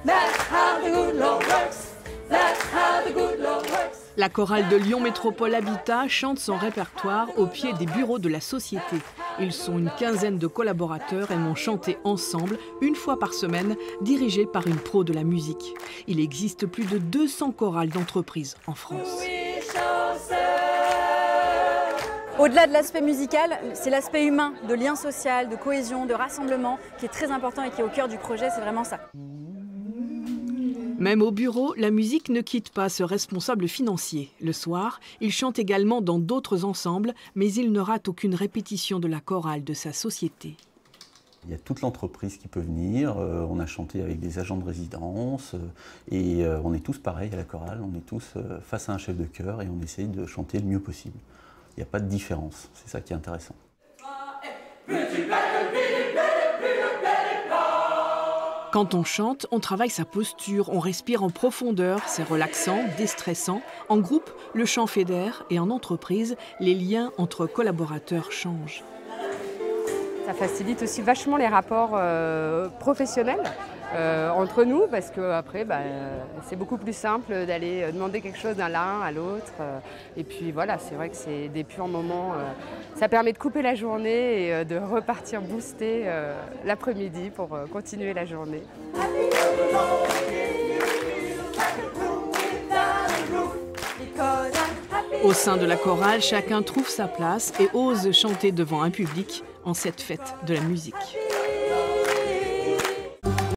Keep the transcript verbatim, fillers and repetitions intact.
La chorale de Lyon Métropole Habitat chante son répertoire au pied des bureaux de la société. Ils sont une quinzaine de collaborateurs et vont chanter ensemble, une fois par semaine, dirigés par une pro de la musique. Il existe plus de deux cents chorales d'entreprises en France. Au-delà de l'aspect musical, c'est l'aspect humain, de lien social, de cohésion, de rassemblement, qui est très important et qui est au cœur du projet, c'est vraiment ça. Même au bureau, la musique ne quitte pas ce responsable financier. Le soir, il chante également dans d'autres ensembles, mais il ne rate aucune répétition de la chorale de sa société. Il y a toute l'entreprise qui peut venir, euh, on a chanté avec des agents de résidence euh, et euh, on est tous pareils à la chorale, on est tous euh, face à un chef de chœur et on essaye de chanter le mieux possible. Il n'y a pas de différence, c'est ça qui est intéressant. Quand on chante, on travaille sa posture, on respire en profondeur, c'est relaxant, déstressant. En groupe, le chant fédère et en entreprise, les liens entre collaborateurs changent. Ça facilite aussi vachement les rapports euh, professionnels euh, entre nous parce qu'après, bah, c'est beaucoup plus simple d'aller demander quelque chose d'un l'un à l'autre. Euh, et puis voilà, c'est vrai que c'est des purs moments. Euh, ça permet de couper la journée et euh, de repartir booster euh, l'après-midi pour euh, continuer la journée. Au sein de la chorale, chacun trouve sa place et ose chanter devant un public en cette fête de la musique.